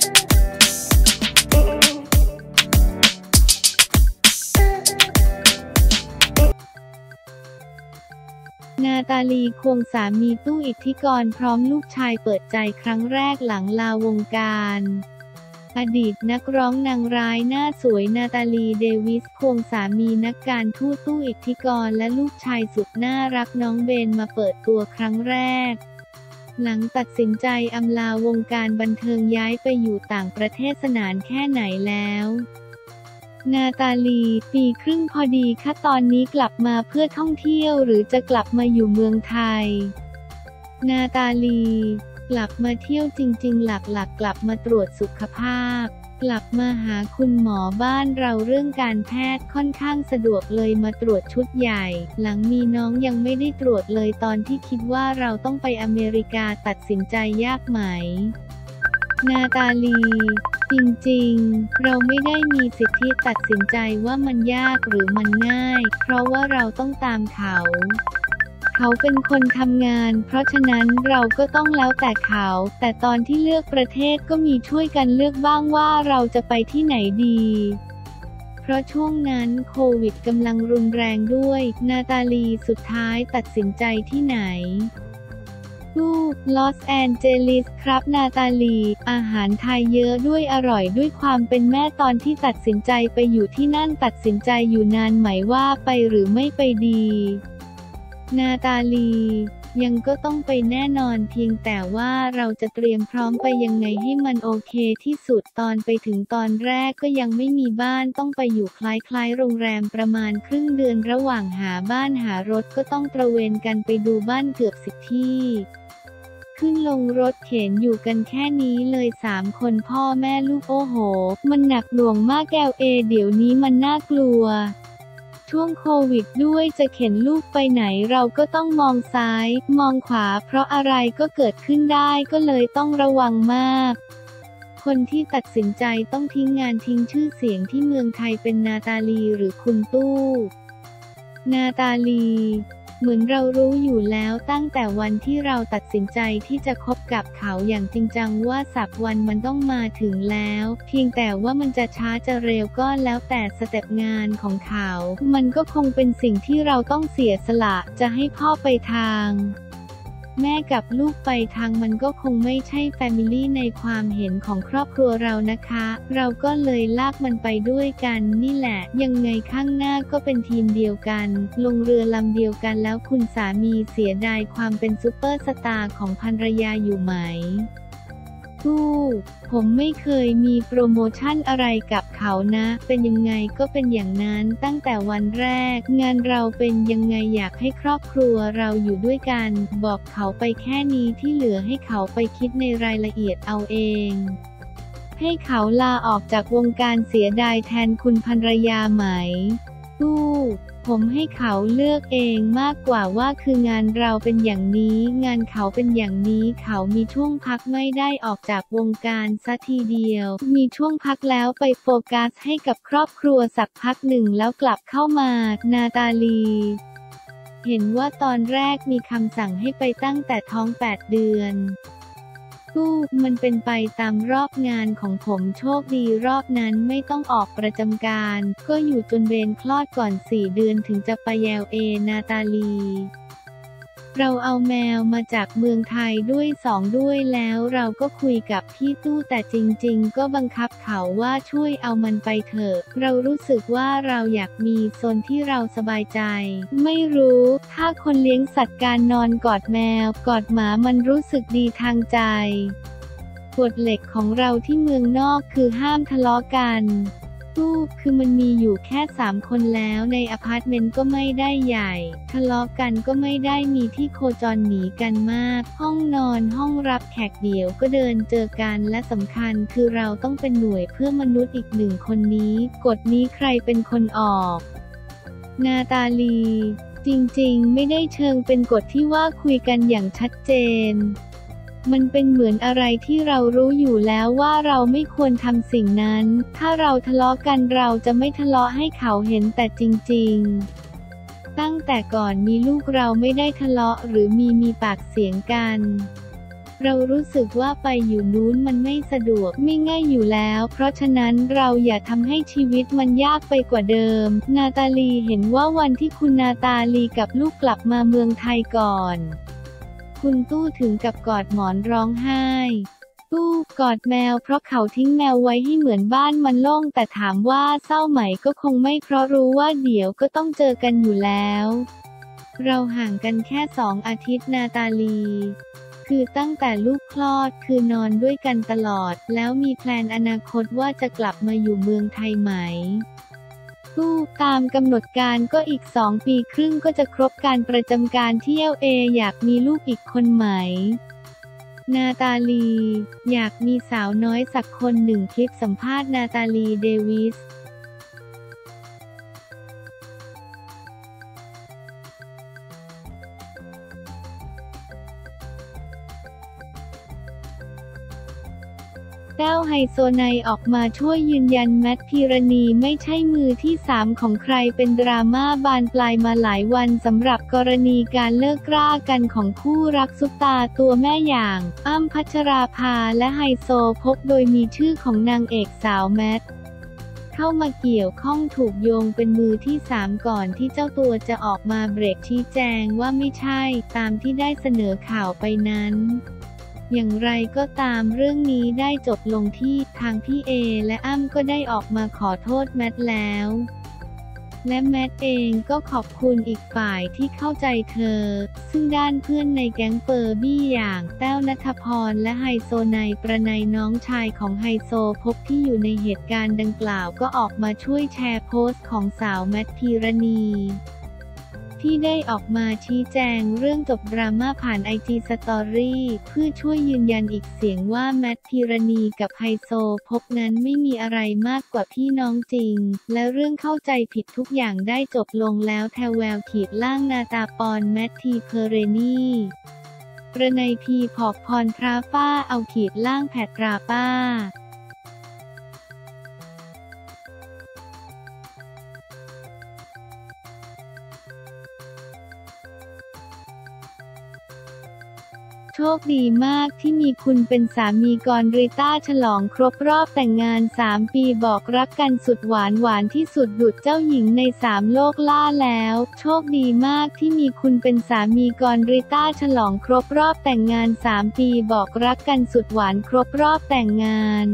นาตาลีควงสามีตู้อิทธิกรพร้อมลูกชายเปิดใจครั้งแรกหลังลาวงการอดีตนักร้องนางร้ายหน้าสวยนาตาลีเดวิสควงสามีนักการทูตตู้อิทธิกรและลูกชายสุดน่ารักน้องเบนมาเปิดตัวครั้งแรกหลังตัดสินใจอำลาวงการบันเทิงย้ายไปอยู่ต่างประเทศนานแค่ไหนแล้วนาตาลีปีครึ่งพอดีค่ะตอนนี้กลับมาเพื่อท่องเที่ยวหรือจะกลับมาอยู่เมืองไทยนาตาลีกลับมาเที่ยวจริงๆหลักๆกลับมาตรวจสุขภาพกลับมาหาคุณหมอบ้านเราเรื่องการแพทย์ค่อนข้างสะดวกเลยมาตรวจชุดใหญ่หลังมีน้องยังไม่ได้ตรวจเลยตอนที่คิดว่าเราต้องไปอเมริกาตัดสินใจยากไหมนาตาลีจริงๆเราไม่ได้มีสิทธิตัดสินใจว่ามันยากหรือมันง่ายเพราะว่าเราต้องตามเขาเป็นคนทำงานเพราะฉะนั้นเราก็ต้องแล้วแต่เขาแต่ตอนที่เลือกประเทศก็มีช่วยกันเลือกบ้างว่าเราจะไปที่ไหนดีเพราะช่วงนั้นโควิดกำลังรุนแรงด้วยนาตาลีสุดท้ายตัดสินใจที่ไหนลอสแอนเจลิสครับนาตาลีอาหารไทยเยอะด้วยอร่อยด้วยความเป็นแม่ตอนที่ตัดสินใจไปอยู่ที่นั่นตัดสินใจอยู่นานไหมว่าไปหรือไม่ไปดีนาตาลียังก็ต้องไปแน่นอนเพียงแต่ว่าเราจะเตรียมพร้อมไปยังไงให้มันโอเคที่สุดตอนไปถึงตอนแรกก็ยังไม่มีบ้านต้องไปอยู่คล้ายๆโรงแรมประมาณครึ่งเดือนระหว่างหาบ้านหารถก็ต้องตระเวนกันไปดูบ้านเกือบ10 ที่ขึ้นลงรถเข็นอยู่กันแค่นี้เลย3 คนพ่อแม่ลูกโอ้โหมันหนักหน่วงมากเดี๋ยวนี้มันน่ากลัวช่วงโควิดด้วยจะเข็นลูกไปไหนเราก็ต้องมองซ้ายมองขวาเพราะอะไรก็เกิดขึ้นได้ก็เลยต้องระวังมากคนที่ตัดสินใจต้องทิ้งงานทิ้งชื่อเสียงที่เมืองไทยเป็นนาตาลีหรือคุณตู้นาตาลีเหมือนเรารู้อยู่แล้วตั้งแต่วันที่เราตัดสินใจที่จะคบกับเขาอย่างจริงจังว่าสักวันมันต้องมาถึงแล้วเพียงแต่ว่ามันจะช้าจะเร็วก็แล้วแต่สเต็ปงานของเขามันก็คงเป็นสิ่งที่เราต้องเสียสละจะให้พ่อไปทางแม่กับลูกไปทางมันก็คงไม่ใช่แฟมิลี่ในความเห็นของครอบครัวเรานะคะเราก็เลยลากมันไปด้วยกันนี่แหละยังไงข้างหน้าก็เป็นทีมเดียวกันลงเรือลำเดียวกันแล้วคุณสามีเสียดายความเป็นซุปเปอร์สตาร์ของภรรยาอยู่ไหมผมไม่เคยมีโปรโมชั่นอะไรกับเขานะเป็นยังไงก็เป็นอย่างนั้นตั้งแต่วันแรกงานเราเป็นยังไงอยากให้ครอบครัวเราอยู่ด้วยกันบอกเขาไปแค่นี้ที่เหลือให้เขาไปคิดในรายละเอียดเอาเองให้เขาลาออกจากวงการเสียดายแทนคุณภรรยาไหมผมให้เขาเลือกเองมากกว่าว่าคืองานเราเป็นอย่างนี้งานเขาเป็นอย่างนี้เขามีช่วงพักไม่ได้ออกจากวงการซะทีเดียวมีช่วงพักแล้วไปโฟกัสให้กับครอบครัวสักพักหนึ่งแล้วกลับเข้ามานาตาลีเห็นว่าตอนแรกมีคำสั่งให้ไปตั้งแต่ท้อง8 เดือนมันเป็นไปตามรอบงานของผมโชคดีรอบนั้นไม่ต้องออกประจำการก็อยู่จนเบนคลอดก่อน4 เดือนถึงจะไปนาตาลีเราเอาแมวมาจากเมืองไทยด้วยด้วยแล้วเราก็คุยกับพี่ตู้แต่จริงๆก็บังคับเขาว่าช่วยเอามันไปเถอะเรารู้สึกว่าเราอยากมีโซนที่เราสบายใจไม่รู้ถ้าคนเลี้ยงสัตว์การนอนกอดแมวกอดหมามันรู้สึกดีทางใจกฎเหล็กของเราที่เมืองนอกคือห้ามทะเลาะกันคือมันมีอยู่แค่3 คนแล้วในอพาร์ตเมนต์ก็ไม่ได้ใหญ่ทะเลาะกันก็ไม่ได้มีที่โคจรหนีกันมากห้องนอนห้องรับแขกเดี่ยวก็เดินเจอกันและสำคัญคือเราต้องเป็นหน่วยเพื่อมนุษย์อีก1 คนนี้กฎนี้ใครเป็นคนออกนาตาลีจริงๆไม่ได้เชิงเป็นกฎที่ว่าคุยกันอย่างชัดเจนมันเป็นเหมือนอะไรที่เรารู้อยู่แล้วว่าเราไม่ควรทำสิ่งนั้นถ้าเราทะเลาะกันเราจะไม่ทะเลาะให้เขาเห็นแต่จริงๆตั้งแต่ก่อนมีลูกเราไม่ได้ทะเลาะหรือมีปากเสียงกันเรารู้สึกว่าไปอยู่นู้นมันไม่สะดวกไม่ง่ายอยู่แล้วเพราะฉะนั้นเราอย่าทำให้ชีวิตมันยากไปกว่าเดิมนาตาลีเห็นว่าวันที่คุณนาตาลีกับลูกกลับมาเมืองไทยก่อนคุณตู้ถึงกับกอดหมอนร้องไห้ตู้กอดแมวเพราะเขาทิ้งแมวไว้ให้เหมือนบ้านมันโล่งแต่ถามว่าเศร้าไหมก็คงไม่เพราะรู้ว่าเดี๋ยวก็ต้องเจอกันอยู่แล้วเราห่างกันแค่2 อาทิตย์นาตาลีคือตั้งแต่ลูกคลอดคือนอนด้วยกันตลอดแล้วมีแพลนอนาคตว่าจะกลับมาอยู่เมืองไทยไหมตู้ตามกำหนดการก็อีก2 ปีครึ่งก็จะครบการประจำการที่LAอยากมีลูกอีกคนไหมนาตาลีอยากมีสาวน้อยสักคนหนึ่งคลิปสัมภาษณ์นาตาลีเดวิสแต้วไฮโซไนออกมาช่วยยืนยันแมทพีรณีไม่ใช่มือที่3ของใครเป็นดราม่าบานปลายมาหลายวันสำหรับกรณีการเลิกรากันของคู่รักซุปตาตัวแม่อย่างอ้ำพัชราภาและไฮโซโพกโดยมีชื่อของนางเอกสาวแมทเข้ามาเกี่ยวข้องถูกโยงเป็นมือที่3ก่อนที่เจ้าตัวจะออกมาเบรกชี้แจงว่าไม่ใช่ตามที่ได้เสนอข่าวไปนั้นอย่างไรก็ตามเรื่องนี้ได้จบลงที่ทางพี่เอและอ้ำก็ได้ออกมาขอโทษแมทแล้วและแมทเองก็ขอบคุณอีกฝ่ายที่เข้าใจเธอซึ่งด้านเพื่อนในแก๊งเฟอร์บี้อย่างแต้วณัฐพรและไฮโซไนประไนน้องชายของไฮโซโพกที่อยู่ในเหตุการณ์ดังกล่าวก็ออกมาช่วยแชร์โพสต์ของสาวแมทพีรณีที่ได้ออกมาชี้แจงเรื่องจบดราม่าผ่านIG Story เพื่อช่วยยืนยันอีกเสียงว่าแมทพีรณีกับไฮโซโพกนั้นไม่มีอะไรมากกว่าพี่น้องจริงและเรื่องเข้าใจผิดทุกอย่างได้จบลงแล้วแทแววขีดล่างนาตาปอนแมททีเพเรนีประไนพีผอกพรพราฟ้าเอาขีดล่างแผดราป้าโชคดีมากที่มีคุณเป็นสามีกรริต้าฉลองครบรอบแต่งงาน3 ปีบอกรักกันสุดหวานที่สุดดุจเจ้าหญิงใน3 โลกล่าแล้วโชคดีมากที่มีคุณเป็นสามีกรริต้าฉลองครบรอบแต่งงาน3 ปีบอกรักกันสุดหวานครบรอบแต่งงาน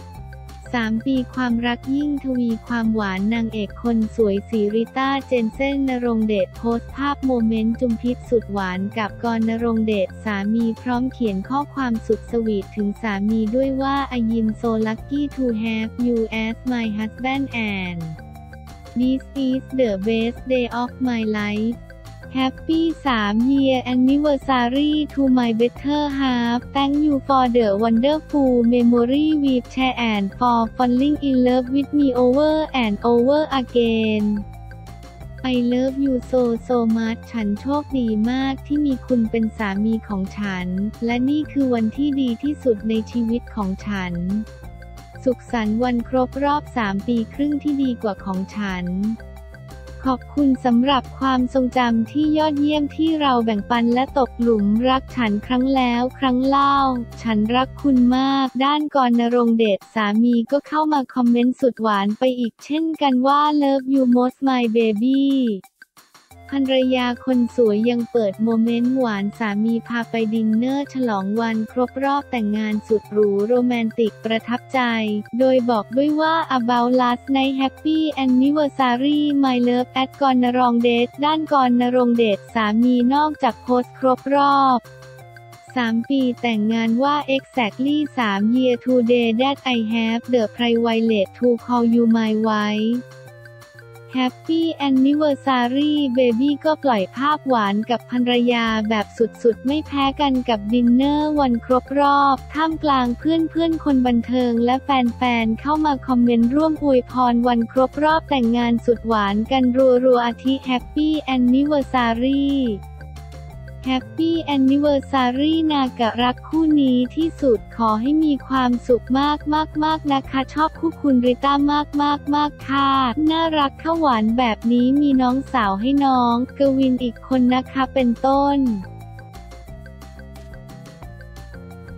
3 ปีความรักยิ่งทวีความหวานนางเอกคนสวยสีริต้าเจนเซ่นณรงค์เดชโพสต์ภาพโมเมนต์จุมพิษสุดหวานกับกรณรงค์เดชสามีพร้อมเขียนข้อความสุดสวีทถึงสามีด้วยว่า I am so lucky to have you as my husband and this is the best day of my life Happy 3-year anniversary to my better half. Thank you for the wonderful memory we've shared and for falling in love with me over and over again. I love you so much. ฉันโชคดีมากที่มีคุณเป็นสามีของฉันและนี่คือวันที่ดีที่สุดในชีวิตของฉันสุขสันต์วันครบรอบ3 ปีครึ่งที่ดีกว่าของฉันขอบคุณสำหรับความทรงจำที่ยอดเยี่ยมที่เราแบ่งปันและตกหลุมรักฉันครั้งแล้วครั้งเล่าฉันรักคุณมากด้านกรณรงค์เดชสามีก็เข้ามาคอมเมนต์สุดหวานไปอีกเช่นกันว่า Love you most my baby ภรรยาคนสวยยังเปิดโมเมนต์หวานสามีพาไปดินเนอร์ฉลองวันครบรอบแต่งงานสุดหรูโรแมนติกประทับใจโดยบอกด้วยว่า about last night happy anniversary my love at กรณรงค์เดชด้านกรณรงค์เดชสามีนอกจากโพสต์ครบรอบ3 ปีแต่งงานว่า exactly 3 year today that I have the privilege to call you my wife Happy Anniversary Baby ก็ปล่อยภาพหวานกับภรรยาแบบสุดๆไม่แพ้กันกับดินเนอร์วันครบรอบท่ามกลางเพื่อนๆคนบันเทิงและแฟนๆเข้ามาคอมเมนต์ร่วมอวยพรวันครบรอบแต่งงานสุดหวานกันรัวๆอาทิ Happy Anniversary Happy Anniversary นากะรักคู่นี้ที่สุดขอให้มีความสุขมากๆนะคะชอบคู่คุณริต้ามากค่ะน่ารักข้าวหวานแบบนี้มีน้องสาวให้น้องกวินอีกคนนะคะเป็นต้น